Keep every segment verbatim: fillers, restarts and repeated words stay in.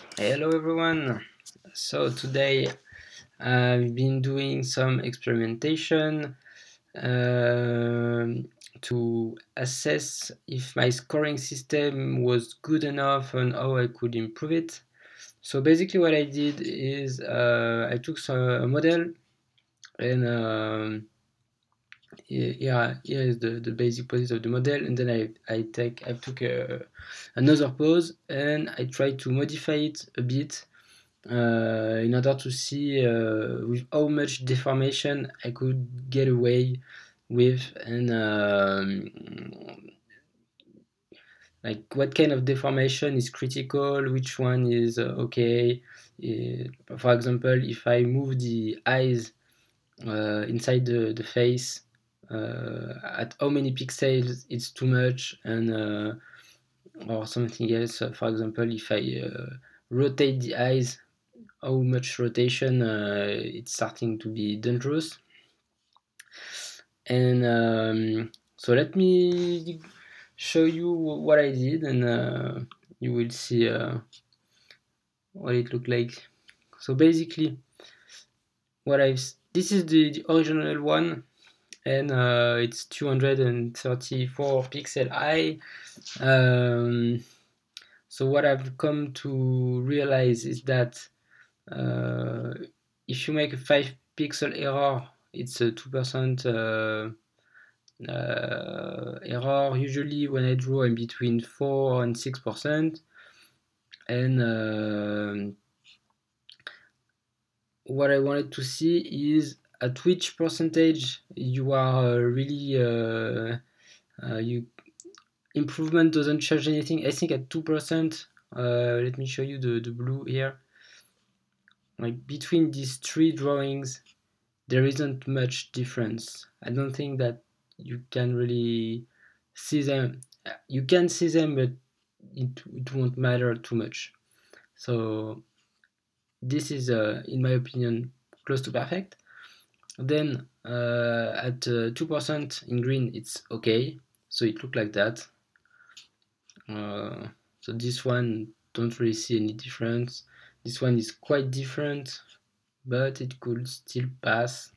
Hello everyone. So today I've been doing some experimentation um, to assess if my scoring system was good enough and how I could improve it. So basically what I did is uh, I took some, a model and um, yeah, here is the, the basic poses of the model, and then I, I take I took a, another pose and I tried to modify it a bit uh, in order to see uh, with how much deformation I could get away with, and um, like what kind of deformation is critical, which one is uh, okay. Uh, for example, if I move the eyes uh, inside the, the face, uh, at how many pixels it's too much, and uh, or something else. Uh, for example, if I uh, rotate the eyes, how much rotation uh, it's starting to be dangerous. And um, so let me show you what I did, and uh, you will see uh, what it looked like. So basically, what I've this is the, the original one, and uh, it's two hundred thirty-four pixel high. Um, so what I've come to realize is that uh, if you make a five pixel error, it's a two percent uh, uh, error. Usually when I draw, I'm between four and six percent. And uh, what I wanted to see is at which percentage you are uh, really uh, uh, you improvement doesn't change anything. I think at two percent. Uh, let me show you the, the blue here. Like between these three drawings, there isn't much difference. I don't think that you can really see them. You can see them, but it, it won't matter too much. So this is, uh, in my opinion, close to perfect. Then uh, at uh, two percent in green, it's okay. So it looked like that. Uh, so this one, don't really see any difference. This one is quite different, but it could still pass.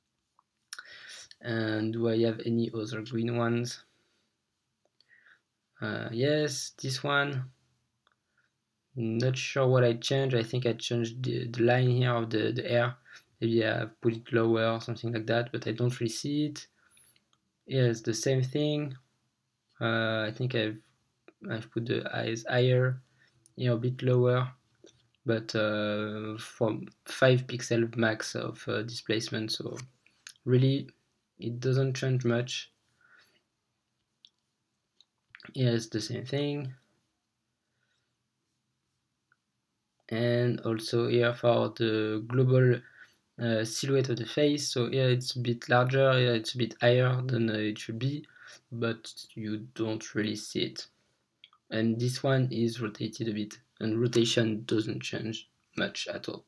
And do I have any other green ones? Uh, yes, this one. Not sure what I changed. I think I changed the, the line here of the, the air. Maybe I put it lower or something like that, but I don't really see it. Yes, the same thing. Uh, I think I've I've put the eyes higher, here a bit lower, but uh, from five pixel max of uh, displacement. So really, it doesn't change much. Yes, the same thing. And also here for the global uh, silhouette of the face, so here it's a bit larger, here it's a bit higher than uh, it should be, but you don't really see it. And this one is rotated a bit, and rotation doesn't change much at all.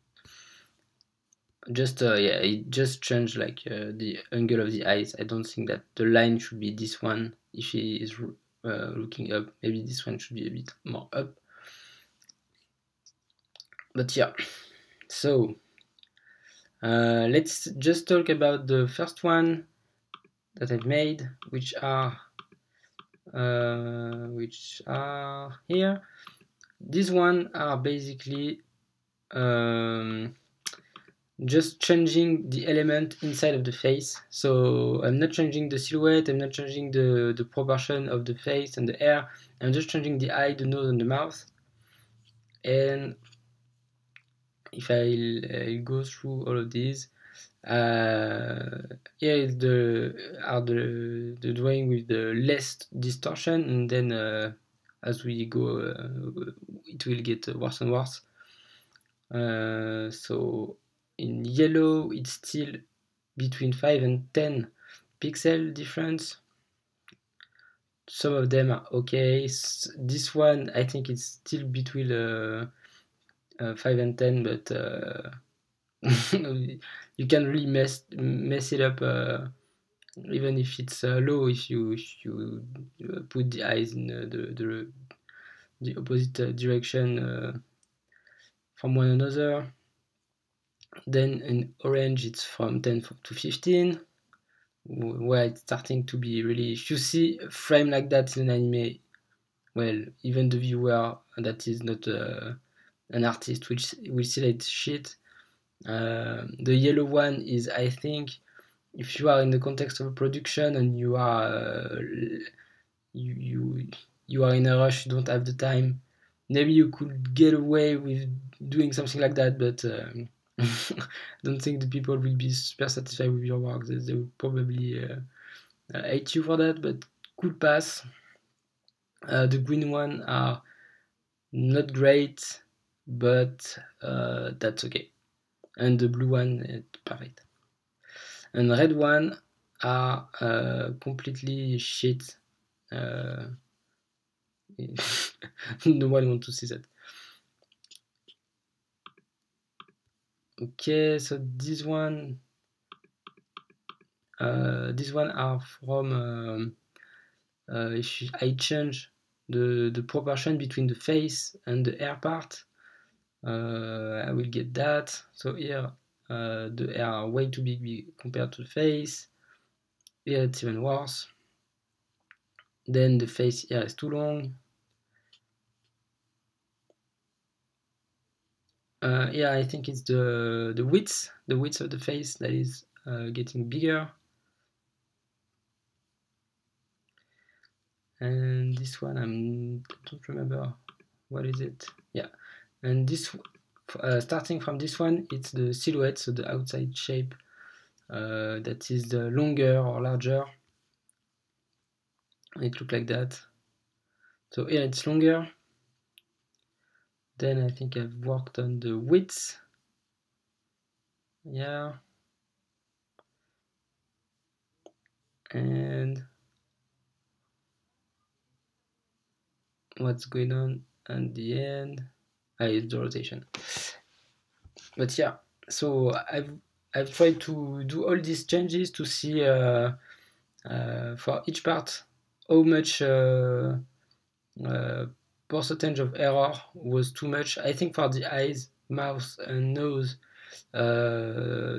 Just uh, yeah, it just changed like uh, the angle of the eyes. I don't think that the line should be this one if he is uh, looking up. Maybe this one should be a bit more up. But yeah, so uh, let's just talk about the first one that I've made, which are uh, which are here. These one are basically um, just changing the element inside of the face. So I'm not changing the silhouette, I'm not changing the, the proportion of the face and the hair, I'm just changing the eye, the nose, and the mouth. And if I uh, go through all of these, uh, here is the are the the drawing with the less distortion, and then uh, as we go, uh, it will get worse and worse. Uh, so in yellow, it's still between five and ten pixel difference. Some of them are okay. This one, I think it's still between uh, uh, five and ten, but uh, you can really mess mess it up uh, even if it's uh, low. If you if you put the eyes in uh, the, the the opposite uh, direction, uh, from one another. Then in orange it's from ten to fifteen, where it's starting to be really, if you see a frame like that in an anime, well, even the viewer that is not uh, an artist which will see that shit. Uh, the yellow one is, I think, if you are in the context of a production and you are uh, you, you you are in a rush, you don't have the time, maybe you could get away with doing something like that, but um, I don't think the people will be super satisfied with your work. They, they will probably uh, uh, hate you for that, but could pass. Uh, the green one are not great, but uh, that's okay. And the blue one is perfect. And red one are uh, completely shit. Uh, no one wants to see that. Okay, so this one, uh, this one are from. Um, uh, if I change the the proportion between the face and the hair part, uh, I will get that. So here, uh, the hair are way too big compared to the face. Here it's even worse. Then the face here is too long. Uh, yeah, I think it's the the width, the width of the face that is uh, getting bigger. And this one, I'm, I don't remember what is it. Yeah, and this uh, starting from this one, it's the silhouette, so the outside shape uh, that is the longer or larger. It looks like that. So here it's longer. Then I think I've worked on the width. Yeah. And what's going on at the end? Ah, it's the rotation. But yeah, so I've I've tried to do all these changes to see uh, uh, for each part how much uh, uh, percentage of error was too much. I think for the eyes, mouth, and nose, uh,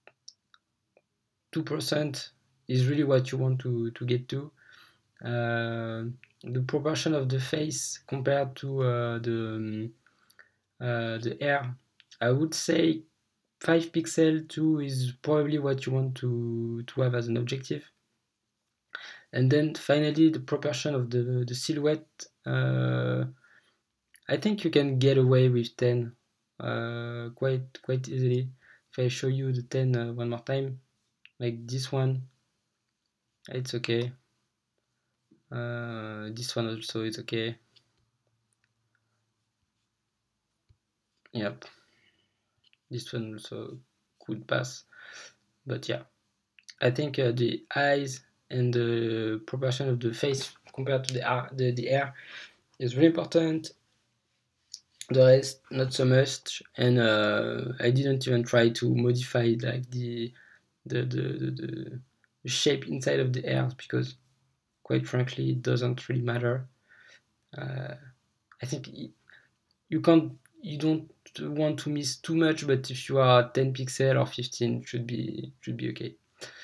two percent is really what you want to, to get to. Uh, the proportion of the face compared to uh, the um, uh, the hair, I would say five pixel two is probably what you want to to have as an objective. And then finally the proportion of the the silhouette, uh, I think you can get away with ten uh, quite quite easily. If I show you the ten uh, one more time, like this one, it's okay. Uh, this one also is okay. Yep, this one also could pass, but yeah, I think uh, the eyes and the proportion of the face compared to the hair, the, the hair is really important. The rest not so much, and uh, I didn't even try to modify like the the, the, the, the shape inside of the hairs, because quite frankly it doesn't really matter. uh, I think you can't you don't want to miss too much, but if you are ten pixel or fifteen, should be should be okay.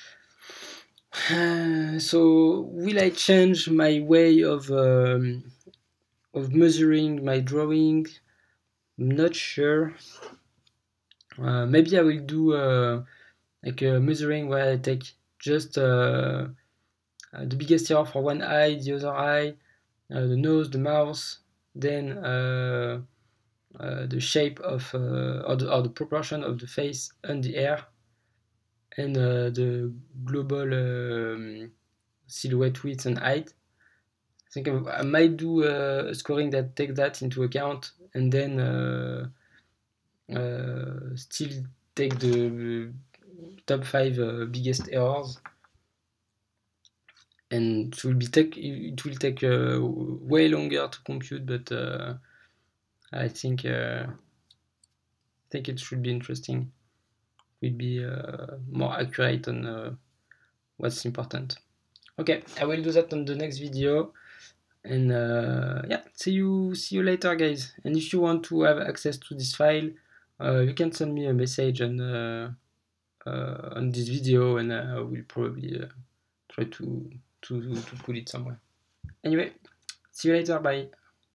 Uh, so will I change my way of um, of measuring my drawing? I'm not sure. Uh, maybe I will do uh, like a measuring where I take just uh, uh, the biggest error for one eye, the other eye, uh, the nose, the mouth, then uh, uh, the shape of uh, or, the, or the proportion of the face and the hair, and uh, the global um, silhouette width and height. I think I, I might do uh, a scoring that take that into account, and then uh, uh, still take the top five uh, biggest errors. And it will be take it will take uh, way longer to compute, but uh, I think uh, I think it should be interesting. It will be uh, more accurate on uh, what's important. Okay, I will do that on the next video. And uh, yeah, see you see you later, guys. And if you want to have access to this file, uh, you can send me a message on uh, uh, on this video, and I will probably uh, try to to to put it somewhere. Anyway, see you later. Bye.